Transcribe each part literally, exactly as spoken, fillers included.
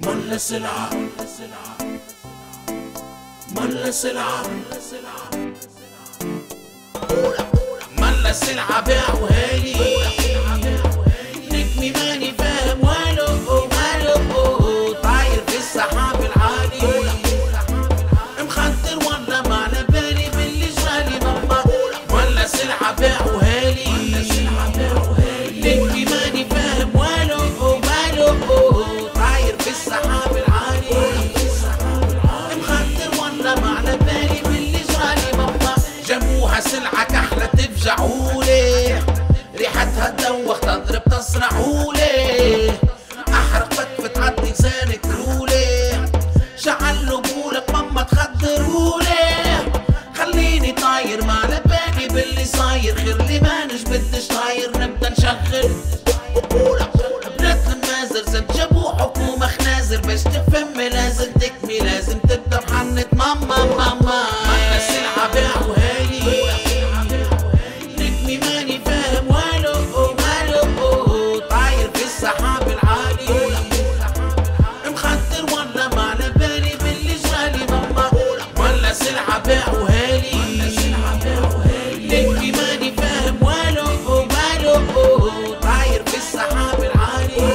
ملا سلعة ملا سلعة ملا سلعة بيع وهالي نجمي ماني فاهم والو مالو طاير في السحاب العالي مخدر ولا ما على بالي باللي جرالي ماما ملا سلعة بيع وهالي نجمي ماني فاهم والو مالو طاير في السحاب العالي مخدر ولا ما على بالي باللي جرالي ماما جابوها سلعة كحلة تفجعولي ريحتها تدوخ تضرب تصرعولي احرق فتفة تعدي لسانك رولي شعلوا بولك ماما تخدرولي خليني طاير ما على بالي باللي صاير خير لي ما نجبدش طاير نبدا نشغل بنات المازر زاد جابوا حكومة خنازر باش تفهمي لازم تكمي لازم تبدا بحنة ماما ماما ماما السلعة بيع وهالي نجمي ماني فاهم والو مالو طاير في السحاب العالي مخدر ولا ما على بالي باللي جرالي ماما ولا سلعة بيع وهالي نجمي ماني فاهم والو مالو طاير في السحاب العالي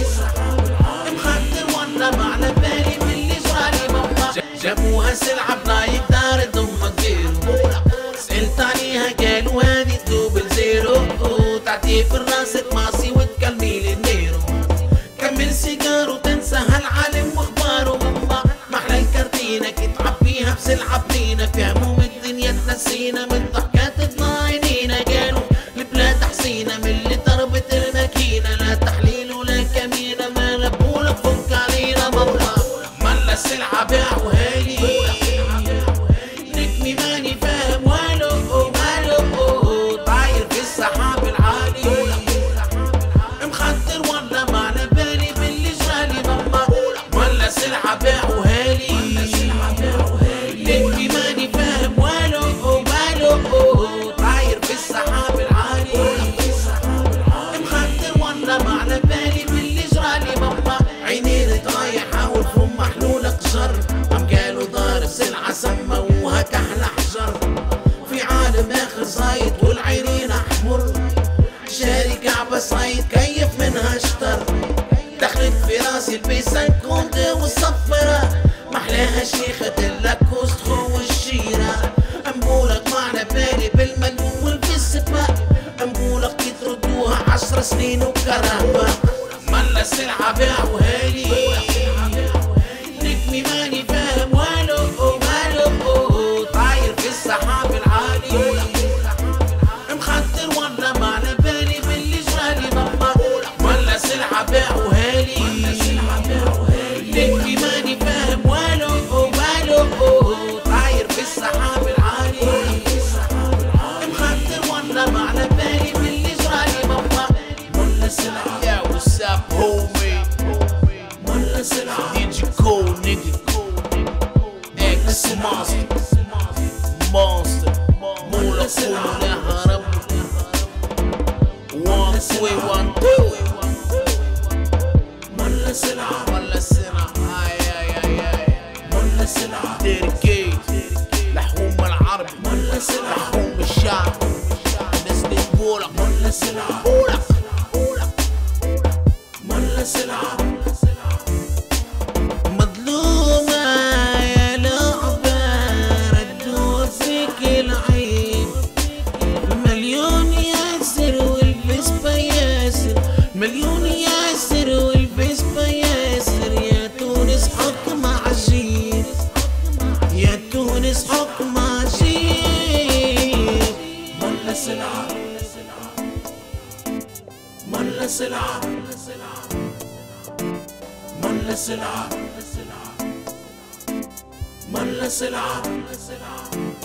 مخدر ولا ما على بالي باللي جرالي ماما جابوها سلعة بنايك دار ضمك ديرو سألت عليها قالوا هادي دوبل زيرو تعطيه في راسك ماسي وتكلمي للنيرو كمل سيجار وتنسى هالعالم واخباره ماما محلى الكرتينة كي تعبيها بسلعة بنينة في هموم الدنيا تنسينا من ضحكاتنا عينينا قالوا البلاد حسينة من اللي ضربت الماكينة لا تحليل ولا كمينة ما نبولك فك علينا ماما ملا السلعة بيع وهالي نجمي ماني فاهم والو مالو طاير في السحاب العالي مخدر ولا ما على بالي باللي جرالي ماما ولا سلعة بيع وهالي نجمي ماني فاهم والو مالو طاير في السحاب العالي مخدر ولا ما على بالي باللي جرالي ماما عيني رايحة والفم محلولة قجر قام قالوا ضارب سلعة سموها كحل حجر في عالم اخر زايد والعينين احمر شاري كعبة صايد كيف منها اشتر دخلت في راسي البيسان كوندي والصفرة محلاها شيخة اللاكوست خو الشيرة انبولك ما على بالي بالملموم والبسبة انبولك كي تردوها عشر سنين وكرهبة ملا السلعة بيع وهالي نجمي ماني فاهم والو مالو طاير في السحاب العالي مخدر ولا ما على بالي باللي جرالي ماما ولا سلعة بيع وهالي نجمي ماني فاهم والو مالو طاير في السحاب العالي مخدر ولا ما على بالي باللي جرالي ماما ولا سلعة Yeah, what's up, homie? ولا سلعة D J Cole, nigga. X Monster, Monster. Mula Kumula Harab. One, two, one, two. ولا سلعة ولا سنة. Ay, ay, ay, ay. ولا سلعة Dedicate. لحوم العرب. ولا سلعة لحوم الشعب. نسل بولك. ولا سلعة بولك. ولا سلعة مظلومة يا لعبة ردوا فيك العيب مليون ياسر والبس بياسر مليون ياسر والبس بياسر يا تونس حكم عجيب يا تونس حكم عجيب ولا سلعة ولا سلعة ولا سلعة ولا سلعة